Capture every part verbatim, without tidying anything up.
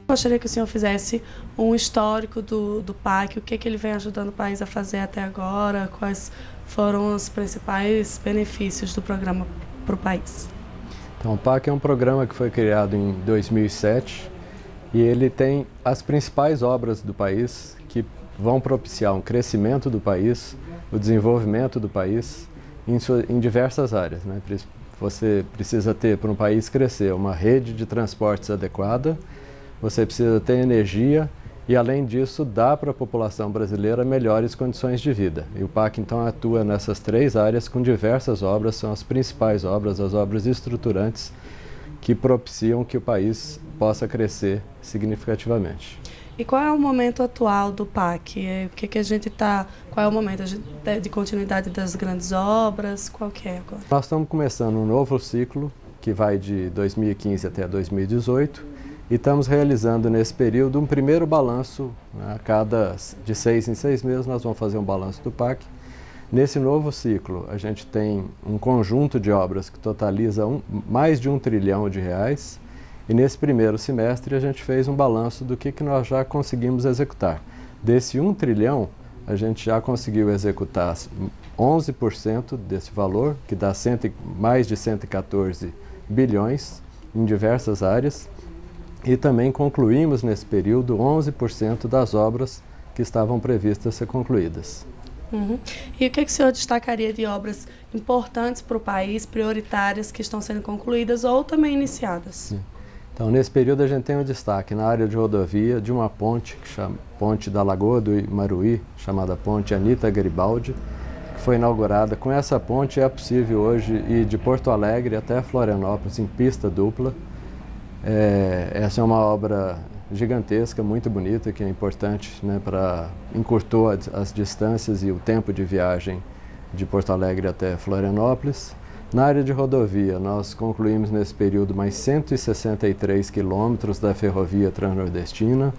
Gostaria que o senhor fizesse um histórico do, do P A C, o que, que ele vem ajudando o país a fazer até agora, quais foram os principais benefícios do programa para o país. Então, o P A C é um programa que foi criado em dois mil e sete e ele tem as principais obras do país que vão propiciar um crescimento do país, o desenvolvimento do país em, sua, em diversas áreas, né? Você precisa ter, para um país crescer, uma rede de transportes adequada, você precisa ter energia e, além disso, dar para a população brasileira melhores condições de vida. E o P A C, então, atua nessas três áreas com diversas obras, são as principais obras, as obras estruturantes que propiciam que o país possa crescer significativamente. E qual é o momento atual do P A C? O que, que a gente está... Qual é o momento de continuidade das grandes obras? Qual que é agora? Nós estamos começando um novo ciclo que vai de dois mil e quinze até dois mil e dezoito e estamos realizando nesse período um primeiro balanço, né? A cada de seis em seis meses nós vamos fazer um balanço do P A C. Nesse novo ciclo a gente tem um conjunto de obras que totaliza um, mais de um trilhão de reais. E nesse primeiro semestre a gente fez um balanço do que, que nós já conseguimos executar. Desse um trilhão, a gente já conseguiu executar onze por cento desse valor, que dá cento, mais de cento e quatorze bilhões em diversas áreas. E também concluímos nesse período onze por cento das obras que estavam previstas ser concluídas. Uhum. E o que, que o senhor destacaria de obras importantes para o país, prioritárias, que estão sendo concluídas ou também iniciadas? Sim. Então, nesse período a gente tem um destaque na área de rodovia de uma ponte, que chama Ponte da Lagoa do Imaruí, chamada Ponte Anita Garibaldi, que foi inaugurada. Com essa ponte é possível hoje ir de Porto Alegre até Florianópolis em pista dupla. É, essa é uma obra gigantesca, muito bonita, que é importante, né, para encurtou as, as distâncias e o tempo de viagem de Porto Alegre até Florianópolis. Na área de rodovia, nós concluímos nesse período mais cento e sessenta e três quilômetros da ferrovia transnordestina.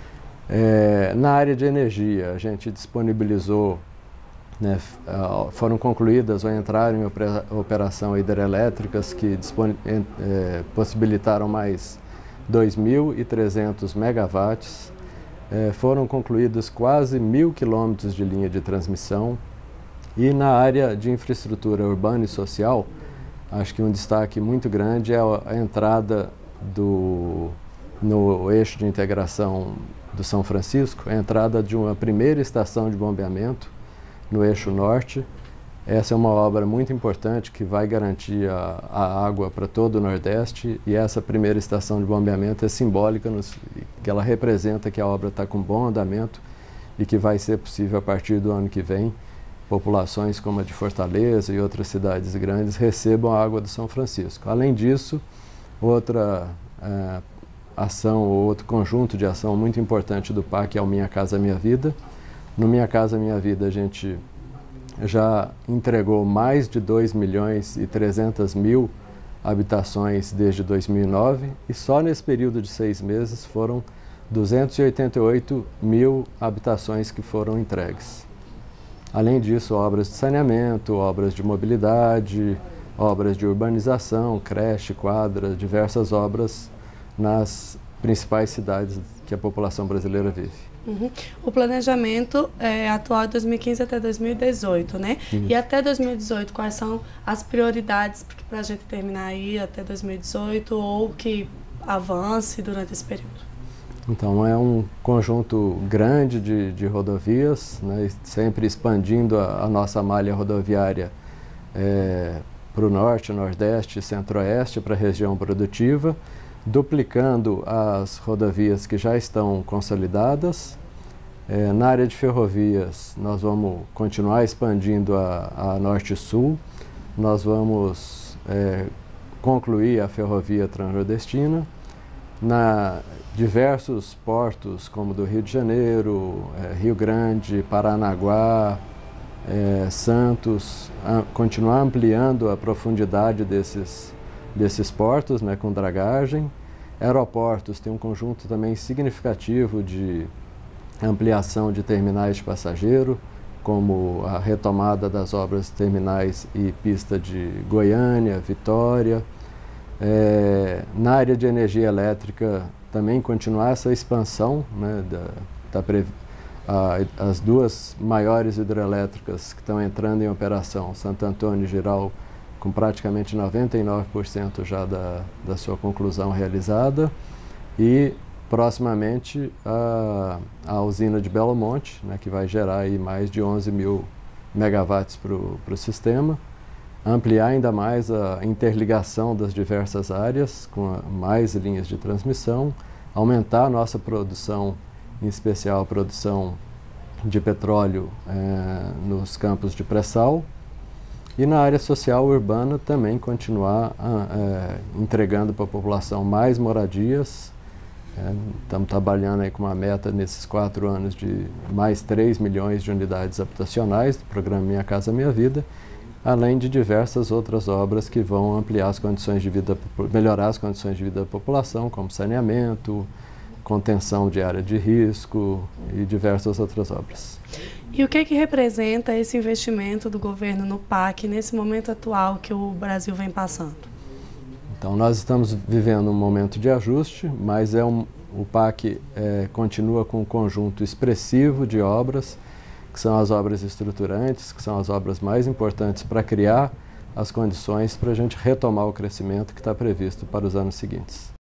É, na área de energia, a gente disponibilizou, né, foram concluídas ou entraram em operação hidrelétricas que dispon, é, possibilitaram mais dois mil e trezentos megawatts. É, foram concluídos quase mil quilômetros de linha de transmissão. E na área de infraestrutura urbana e social, acho que um destaque muito grande é a entrada do, no eixo de integração do São Francisco, a entrada de uma primeira estação de bombeamento no eixo norte. Essa é uma obra muito importante que vai garantir a, a água para todo o Nordeste, e essa primeira estação de bombeamento é simbólica, nos, que ela representa que a obra está com bom andamento e que vai ser possível a partir do ano que vem populações como a de Fortaleza e outras cidades grandes recebam a água do São Francisco. Além disso, outra é, ação ou outro conjunto de ação muito importante do P A C é o Minha Casa Minha Vida. No Minha Casa Minha Vida a gente já entregou mais de dois milhões e trezentos mil habitações desde dois mil e nove e só nesse período de seis meses foram duzentos e oitenta e oito mil habitações que foram entregues. Além disso, obras de saneamento, obras de mobilidade, obras de urbanização, creche, quadra, diversas obras nas principais cidades que a população brasileira vive. Uhum. O planejamento é atual de dois mil e quinze até dois mil e dezoito, né? Isso. E até dois mil e dezoito, quais são as prioridades para a gente terminar aí até dois mil e dezoito ou que avance durante esse período? Então, é um conjunto grande de, de rodovias, né, sempre expandindo a, a nossa malha rodoviária é, para o norte, nordeste e centro-oeste, para a região produtiva, duplicando as rodovias que já estão consolidadas. É, na área de ferrovias, nós vamos continuar expandindo a, a norte-sul, nós vamos é, concluir a ferrovia transnordestina. Na diversos portos, como do Rio de Janeiro, é, Rio Grande, Paranaguá, é, Santos, a, continuar ampliando a profundidade desses, desses portos, né, com dragagem. Aeroportos tem um conjunto também significativo de ampliação de terminais de passageiro, como a retomada das obras terminais e pista de Goiânia, Vitória. É, na área de energia elétrica, também continuar essa expansão, né, da, da pre, a, as duas maiores hidrelétricas que estão entrando em operação, Santo Antônio e Jirau, com praticamente noventa e nove por cento já da, da sua conclusão realizada, e proximamente a, a usina de Belo Monte, né, que vai gerar aí mais de onze mil megawatts para o sistema, ampliar ainda mais a interligação das diversas áreas, com a, mais linhas de transmissão, aumentar a nossa produção, em especial a produção de petróleo eh, nos campos de pré-sal, e na área social urbana também continuar eh, entregando para a população mais moradias. É, estamos trabalhando aí com uma meta nesses quatro anos de mais três milhões de unidades habitacionais do programa Minha Casa Minha Vida, além de diversas outras obras que vão ampliar as condições de vida, melhorar as condições de vida da população, como saneamento, contenção de área de risco e diversas outras obras. E o que que representa esse investimento do governo no P A C nesse momento atual que o Brasil vem passando? Então, nós estamos vivendo um momento de ajuste, mas é um, o P A C é, continua com um conjunto expressivo de obras, que são as obras estruturantes, que são as obras mais importantes para criar as condições para a gente retomar o crescimento que está previsto para os anos seguintes.